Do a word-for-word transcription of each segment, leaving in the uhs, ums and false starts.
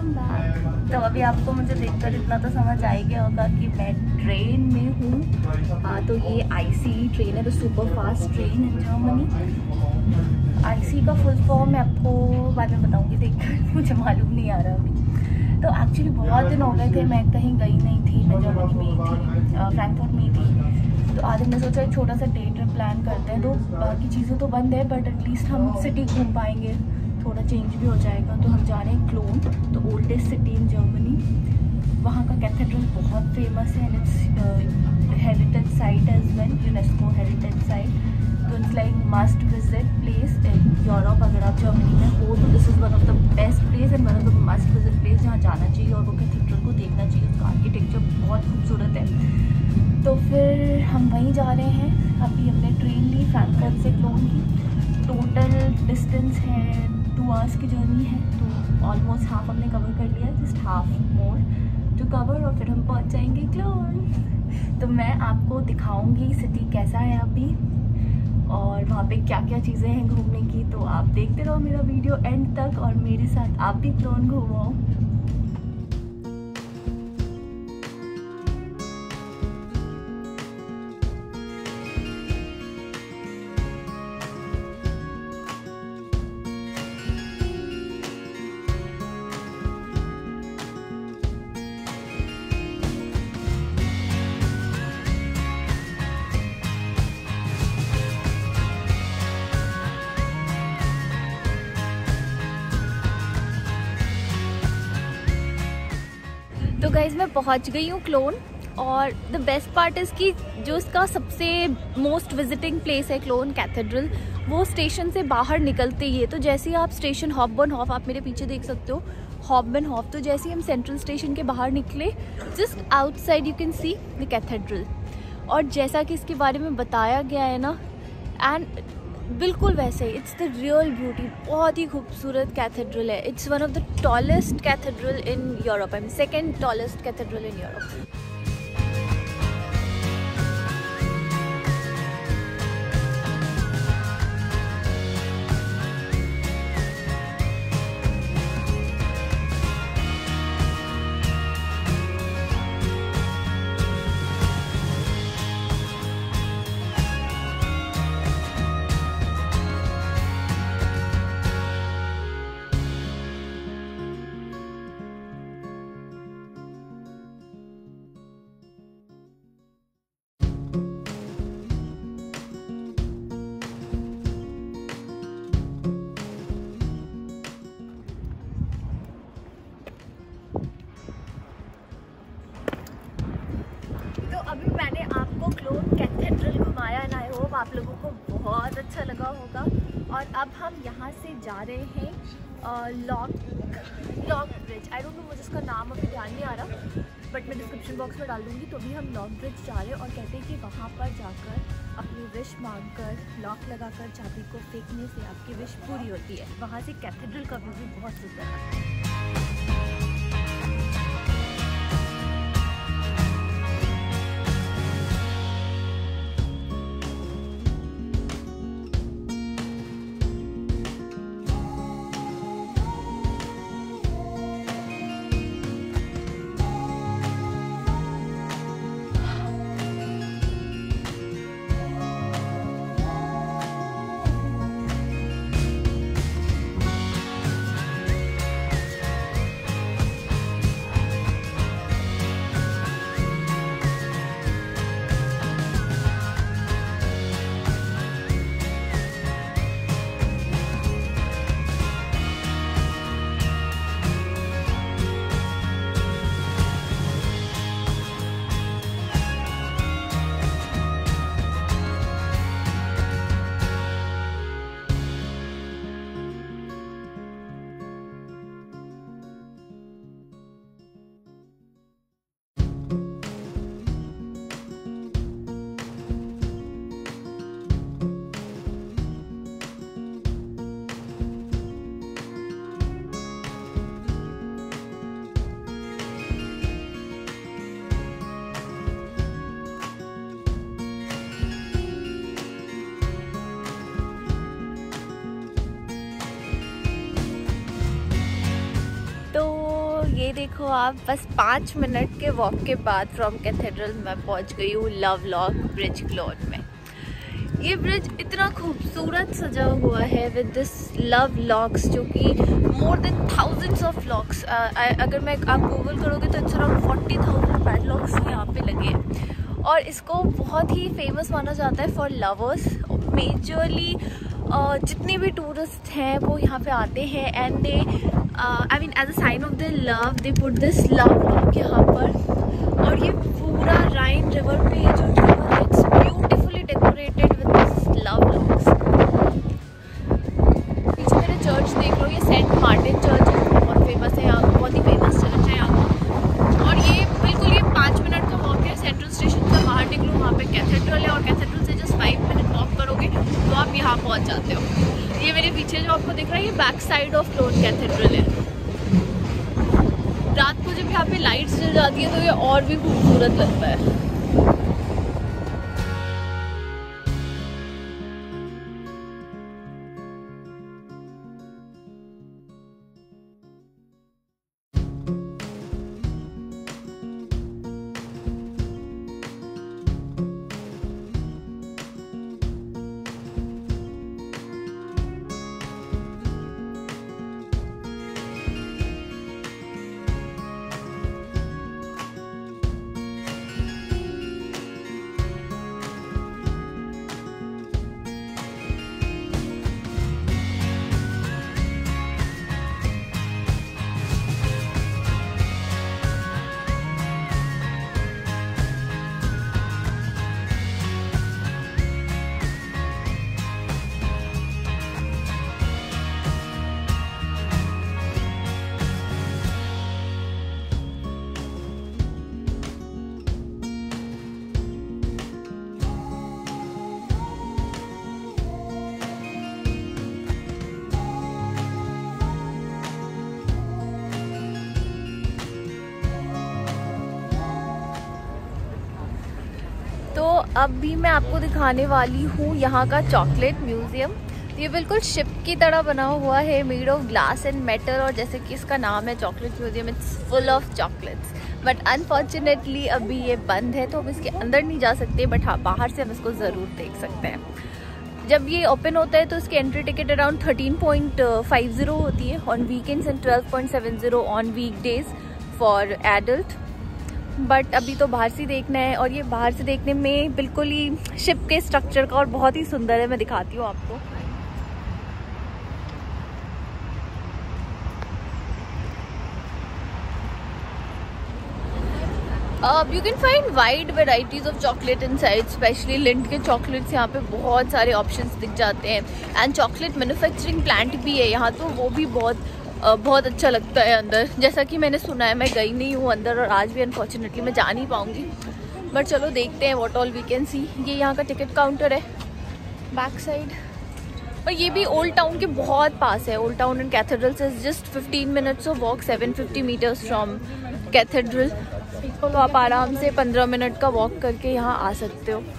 Welcome back. तो अभी आपको मुझे देखकर इतना तो समझ आ ही गया होगा कि मैं ट्रेन में हूँ। तो ये आईसी ट्रेन है, तो super fast train in Germany. IC का फुल फॉर्म मैं आपको बाद में बताऊँगी, देखकर मुझे मालूम नहीं आ रहा अभी। तो एक्चुअली बहुत दिन हो गए थे, मैं कहीं गई नहीं थी, मैं जर्मनी में ही थी, फ्रैंकफर्ट में ही थी। तो आज हमने सोचा एक छोटा सा डे ट्रिप प्लान करते हैं। तो बाकी चीज़ें तो बंद है, बट एटलीस्ट हम सिटी घूम पाएंगे, थोड़ा चेंज भी हो जाएगा। तो हम जा रहे हैं क्लोन, तो ओल्डेस्ट सिटी इन जर्मनी। वहाँ का कैथेड्रल बहुत फेमस है, and it's heritage site as well, UNESCO heritage site. तो it's like must visit place in Europe. अगर आप जर्मनी में हो तो this is one of the best place and one of the must visit place जहाँ जाना चाहिए, और वो कैथेड्रल को देखना चाहिए। उसका आर्किटेक्चर बहुत खूबसूरत है। तो फिर हम वहीं जा रहे हैं। अभी हमने ट्रेन ली फ्रैंकफर्ट से क्लोन की। टोटल डिस्टेंस है टू आवर्स की जर्नी है, तो ऑलमोस्ट हाफ हमने कवर कर लिया, just half more to cover, और फिर हम पहुंच जाएंगे क्लोन। तो मैं आपको दिखाऊंगी सिटी कैसा है अभी, और वहाँ पे क्या क्या चीज़ें हैं घूमने की। तो आप देखते रहो मेरा वीडियो एंड तक, और मेरे साथ आप भी क्लोन घूमो। तो गाइज मैं पहुंच गई हूँ क्लोन, और द बेस्ट पार्ट इज़ कि जो इसका सबसे मोस्ट विजिटिंग प्लेस है क्लोन कैथेड्रल, वो स्टेशन से बाहर निकलते ही है। तो जैसे ही आप स्टेशन हॉफबर्नहोफ, आप मेरे पीछे देख सकते हो हॉफबर्नहोफ, तो जैसे ही हम सेंट्रल स्टेशन के बाहर निकले, just outside you can see the cathedral. और जैसा कि इसके बारे में बताया गया है ना, एंड बिल्कुल वैसे ही, इट्स द रियल ब्यूटी। बहुत ही खूबसूरत कैथेड्रल है। It's one of the tallest cathedral in Europe, I mean second tallest cathedral in Europe. अभी मैंने आपको क्लोन कैथेड्रल घुमाया, एंड आई होप आप लोगों को बहुत अच्छा लगा होगा। और अब हम यहाँ से जा रहे हैं lock lock bridge. I don't know, मुझे इसका नाम अभी ध्यान नहीं आ रहा, बट मैं डिस्क्रिप्शन बॉक्स में डाल दूँगी। तो अभी हम लॉक ब्रिज जा रहे हैं, और कहते हैं कि वहाँ पर जाकर अपनी विश मांगकर, लॉक लगाकर चाबी को फेंकने से आपकी विश पूरी होती है। वहाँ से कैथेड्रल का व्यू भी बहुत सुंदर है। देखो आप, बस पाँच मिनट के वॉक के बाद फ्रॉम कैथेड्रल मैं पहुंच गई हूँ लव लॉक ब्रिज क्लोन में। ये ब्रिज इतना खूबसूरत सजा हुआ है विद दिस लव लॉक्स, जो कि more than thousands of locks, अगर मैं आप गूगल करोगे तो it's around forty thousand padlocks यहाँ पे लगे हैं। और इसको बहुत ही फेमस माना जाता है फॉर लवर्स। मेजरली जितने भी टूरिस्ट हैं वो यहाँ पे आते हैं and they I mean as a sign of the love they put this love lock यहाँ पर। और ये पूरा राइन रिवर पे जो रिवर है it's beautifully decorated with this love locks. पीछे मेरे चर्च देख लो, ये सेंट मार्टिन चर्च है, बहुत फेमस है यहाँ, बहुत ही फेमस चर्च है यहाँ का। और ये बिल्कुल ये पाँच मिनट का वॉक है सेंट्रल स्टेशन से बाहर निकलो, वहाँ पे कैथेड्रल है और कैथेड्रल से जस्ट फाइव मिनट वॉक करोगे तो आप यहाँ पहुँच जाते हो। ये मेरे पीछे जो आपको दिख रहा है ये back side of Koln cathedral है। रात को जब यहाँ पे लाइट्स जल जाती है तो ये और भी खूबसूरत लगता है। तो अब भी मैं आपको दिखाने वाली हूँ यहाँ का चॉकलेट म्यूजियम। ये बिल्कुल शिप की तरह बना हुआ है, made of glass and metal, और जैसे कि इसका नाम है chocolate museum, it's full of chocolates. But unfortunately अभी ये बंद है तो हम इसके अंदर नहीं जा सकते, बट हाँ बाहर से हम इसको ज़रूर देख सकते हैं। जब ये ओपन होता है तो इसकी entry ticket around thirteen point five zero होती है on weekends and twelve point seven zero on weekdays for adult. But अभी तो बाहर से देखना है, और ये बाहर से देखने में बिल्कुल ही शिप के स्ट्रक्चर का और बहुत ही सुंदर है। मैं दिखाती हूँ आपको। You can find wide varieties of chocolate inside, specially Lindt के चॉकलेट्स यहाँ पे बहुत सारे ऑप्शंस दिख जाते हैं। एंड चॉकलेट मैन्युफैक्चरिंग प्लांट भी है यहाँ, तो वो भी बहुत Uh, बहुत अच्छा लगता है अंदर। जैसा कि मैंने सुना है, मैं गई नहीं हूँ अंदर और आज भी अनफॉर्चुनेटली मैं जा नहीं पाऊँगी, बट चलो देखते हैं what all we can see. ये यहाँ का टिकट काउंटर है बैक साइड, और ये भी ओल्ड टाउन के बहुत पास है। ओल्ड टाउन एंड कैथेड्रल से just fifteen minutes of walk, seven fifty meters from cathedral. तो आप आराम से पंद्रह मिनट का वॉक करके यहाँ आ सकते हो।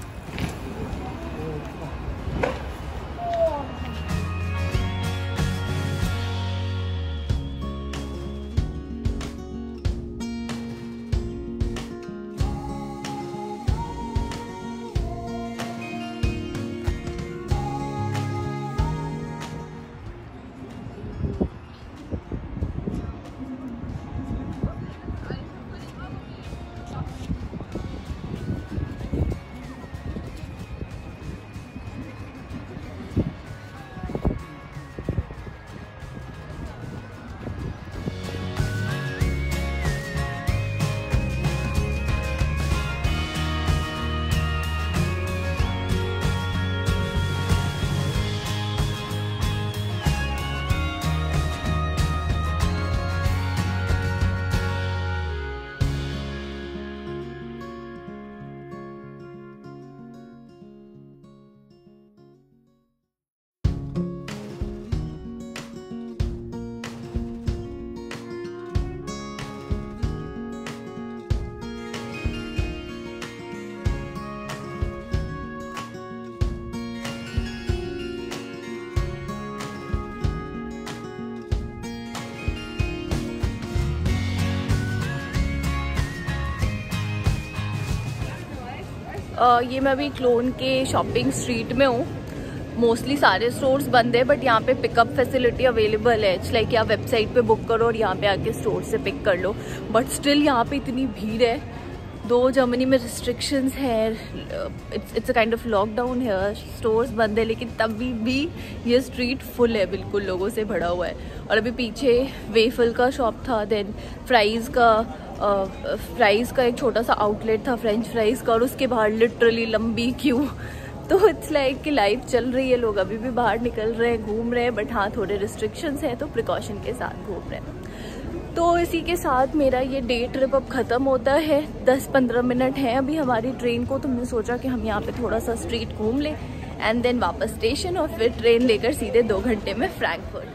uh, ये मैं अभी क्लोन के शॉपिंग स्ट्रीट में हूँ। मोस्टली सारे स्टोर्स बंद है, बट यहाँ पे पिकअप फैसिलिटी अवेलेबल है। इट्स लाइक like आप वेबसाइट पे बुक करो और यहाँ पे आके स्टोर से पिक कर लो। बट स्टिल यहाँ पे इतनी भीड़ है। दो जर्मनी में रिस्ट्रिक्शंस है, it's it's a kind of lockdown है, स्टोर्स बंद है, लेकिन तभी भी ये स्ट्रीट फुल है, बिल्कुल लोगों से भरा हुआ है। और अभी पीछे वेफल का शॉप था, देन फ्राइज़ का फ्राइज़ uh, का एक छोटा सा आउटलेट था फ्रेंच फ्राइज़ का, और उसके बाहर लिटरली लंबी क्यू। तो इट्स लाइक कि लाइफ चल रही है, लोग अभी भी बाहर निकल रहे हैं, घूम रहे हैं, बट हाँ थोड़े रिस्ट्रिक्शंस हैं तो प्रिकॉशन के साथ घूम रहे हैं। तो इसी के साथ मेरा ये डे ट्रिप अब ख़त्म होता है। दस पंद्रह मिनट हैं अभी हमारी ट्रेन को, तो हमने सोचा कि हम यहाँ पे थोड़ा सा स्ट्रीट घूम लें एंड देन वापस स्टेशन, और फिर ट्रेन लेकर सीधे दो घंटे में फ्रैंकफर्ट।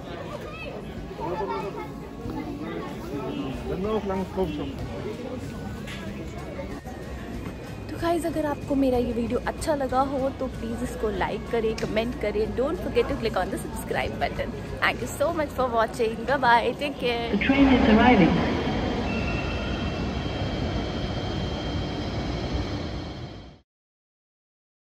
गाइस, अगर आपको मेरा ये वीडियो अच्छा लगा हो तो प्लीज़ इसको लाइक करें, कमेंट करें, don't forget to click on the subscribe button. Thank you so much for watching, bye bye, take care.